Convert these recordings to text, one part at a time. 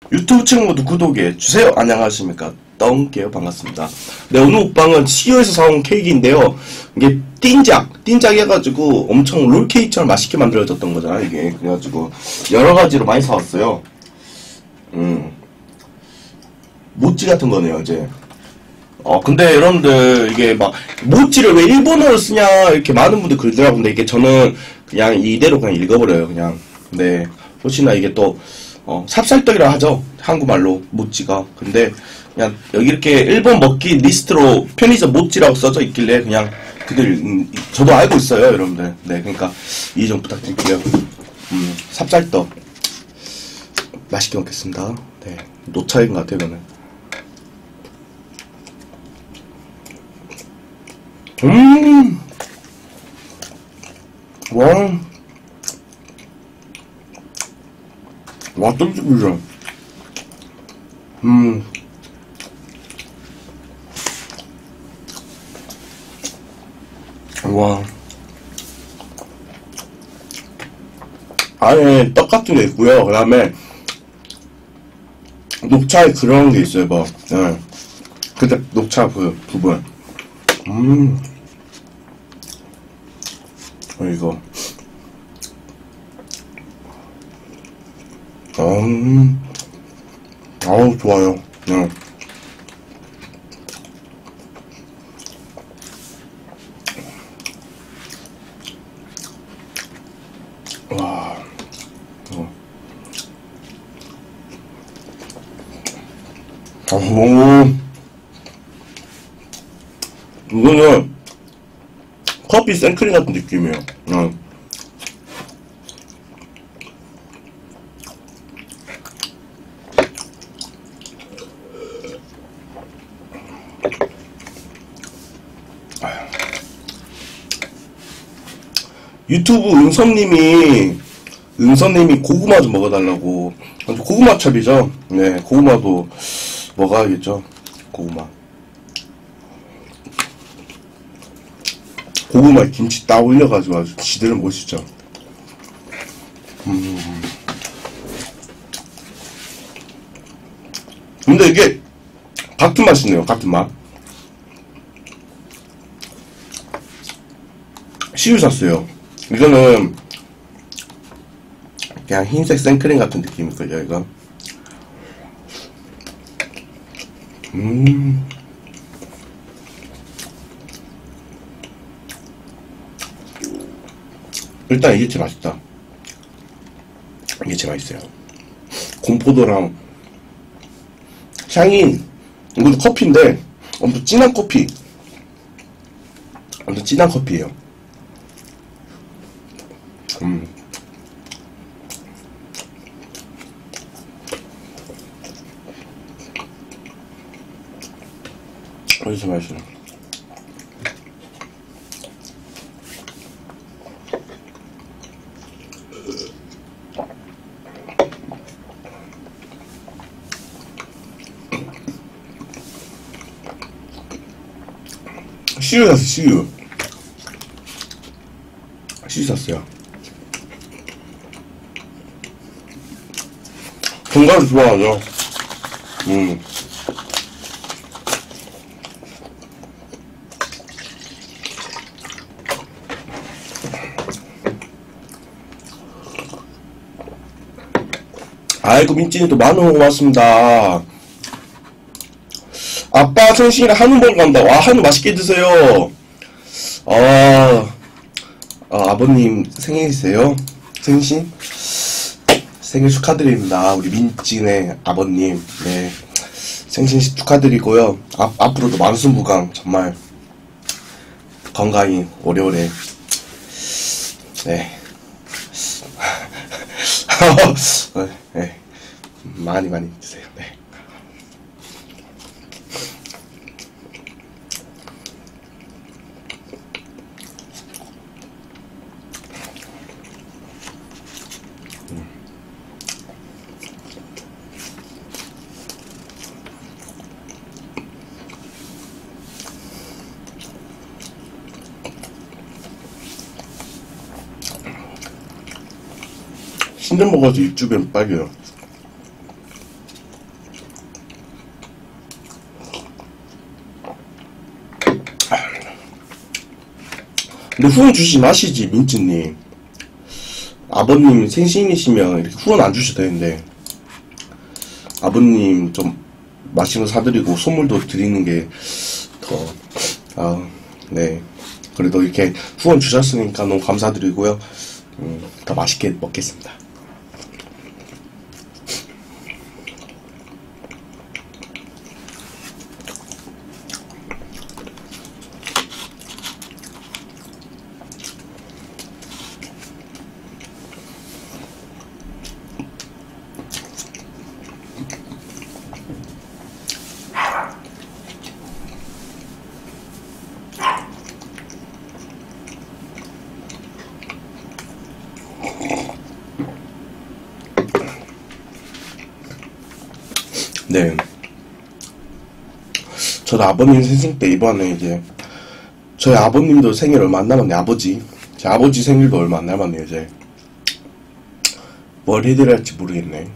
유튜브 친구 모두 구독해주세요. 안녕하십니까. 떵게요. 반갑습니다. 네, 오늘 먹방은 CU에서 사온 케이크인데요. 이게 띵작 해가지고 엄청 롤케이크처럼 맛있게 만들어졌던 거잖아, 이게. 그래가지고 여러가지로 많이 사왔어요. 모찌 같은 거네요, 이제. 근데 여러분들, 이게 막, 모찌를 왜 일본어로 쓰냐, 이렇게 많은 분들 그러더라고요. 근데 이게 저는 그냥 이대로 그냥 읽어버려요, 그냥. 네. 혹시나 이게 또, 삽살떡이라 하죠. 한국말로, 모찌가. 근데, 그냥, 여기 이렇게 일본 먹기 리스트로 편의점 모찌라고 써져 있길래, 그냥, 저도 알고 있어요, 여러분들. 네, 그러니까, 이해 좀 부탁드릴게요. 삽살떡. 맛있게 먹겠습니다. 네. 노차인 것 같아요, 이거는. 와. 와, 쫀득이죠. 와. 안에 떡 같은 게 있고요. 그 다음에, 녹차에 그런 게 있어요, 뭐. 네. 그때 녹차 그 부분. 이거. 아우, 좋아요. 네. 와. 이거는 커피 생크림 같은 느낌이에요. 유튜브 은서님이 고구마 좀 먹어달라고. 고구마 찹이죠. 네, 고구마도 먹어야겠죠. 고구마에 김치 딱 올려가지고 아주 지대로 멋있죠. 근데 이게 같은 맛이네요. 같은 맛. CU 샀어요. 이거는 그냥 흰색 생크림 같은 느낌일걸요, 이거. 일단 이게 제일 맛있다. 이게 제일 맛있어요. 곰포도랑 향이, 이것도 커피인데 엄청 진한 커피. 엄청 진한 커피예요. 어디서 맛있어요. CU 샀어, CU 샀어요. 견과류 좋아하죠. 아이고, 민찌님 또 만원 고맙습니다. 아빠 생신이라 한우 먹으러 간다. 와, 한우 맛있게 드세요. 아버님 생일이세요? 생일 축하드립니다. 우리 민찌네 아버님. 네. 생신 축하드리고요. 앞으로도 만수무강 정말 건강히 오래오래. 네. 네. 많이 드세요. 네. 신전 먹어서 입주변 빨개요. 근데 후원 주시지 마시지, 민트님. 아버님 생신이시면 이렇게 후원 안 주셔도 되는데, 아버님 좀 맛있는 거 사드리고 선물도 드리는 게 더, 네. 그래도 이렇게 후원 주셨으니까 너무 감사드리고요. 더 맛있게 먹겠습니다. 네. 저도 아버님 생신 때 이번에 이제 저희 아버님도 생일 얼마 안 남았네. 제 아버지 생일도 얼마 안 남았네요. 이제 뭘 해드려야 할지 모르겠네.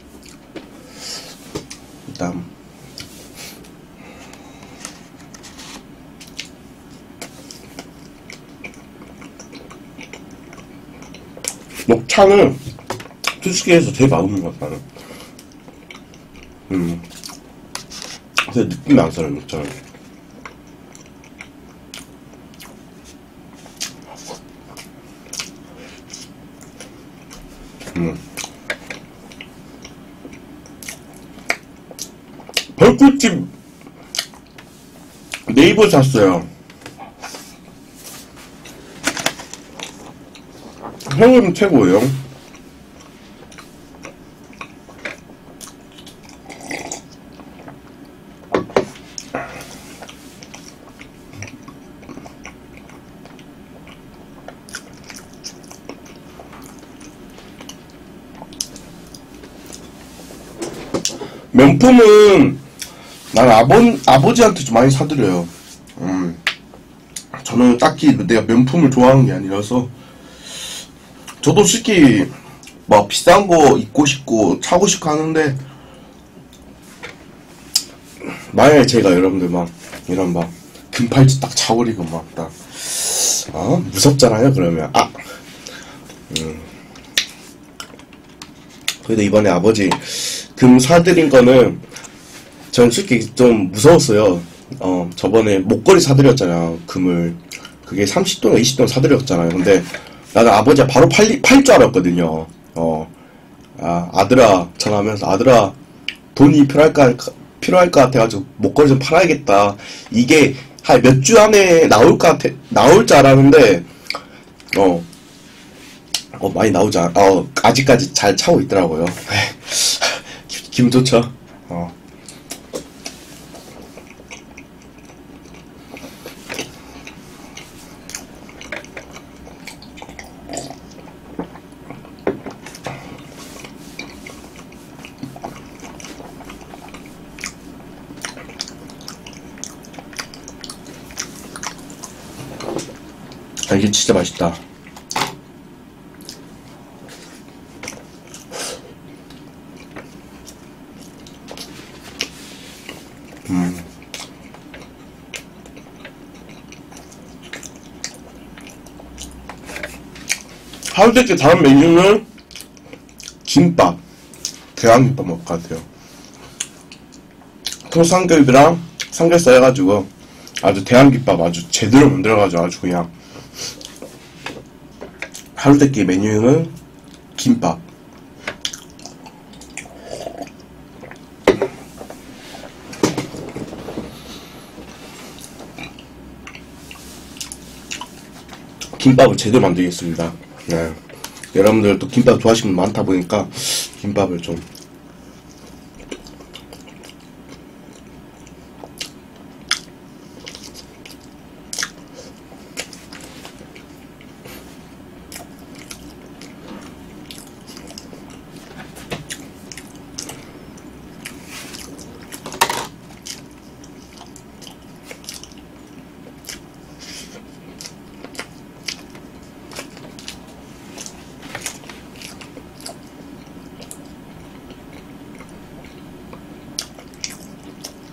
일단 녹차는 솔직히 해서 되게 맛없는 것 같아. 근데 느낌이 안 살아요, 녹차는. 벌꿀집 네이버 샀어요. 형님 최고예요. 명품은 난 아버지한테 좀 많이 사드려요. 저는 딱히 내가 명품을 좋아하는 게 아니라서. 저도 솔직히 막 비싼 거 입고 싶고 차고 싶고 하는데, 만약에 제가 여러분들 막 이런 막 금팔찌 딱 차버리고 막 딱 무섭잖아요. 그러면 그래도 이번에 아버지 금 사드린 거는 전 솔직히 좀 무서웠어요. 저번에 목걸이 사드렸잖아요. 금을 그게 30돈 20돈 사드렸잖아요. 근데 나는 아버지가 바로 팔 줄 알았거든요. 아들아, 전화하면서, 아들아, 돈이 필요할 것 같아가지고, 목걸이 좀 팔아야겠다. 이게, 한 몇 주 안에 나올 줄 알았는데, 많이 나오지 아직까지 잘 차고 있더라고요. 기분 좋죠? 이게 진짜 맛있다. 하루대께 다른 메뉴는 김밥, 대왕김밥 먹을 것 같아요. 통삼겹이랑 삼겹살 해가지고 아주 대왕김밥 아주 제대로 만들어가지고 아주 그냥. 하루대끼 메뉴는 김밥. 김밥을 제대로 만들겠습니다. 네. 여러분들 또 김밥 좋아하시는 분 많다 보니까 김밥을 좀.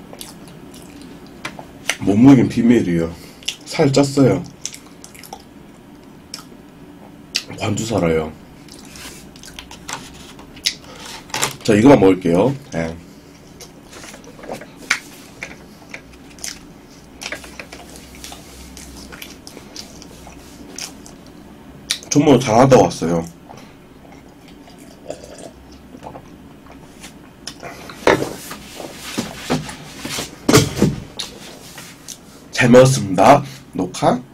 몸무게는 비밀이에요. 살 쪘어요. 반주 살아요. 자, 이거만 먹을게요. 네. 전부 장하다 왔어요. 잘 먹었습니다. 녹화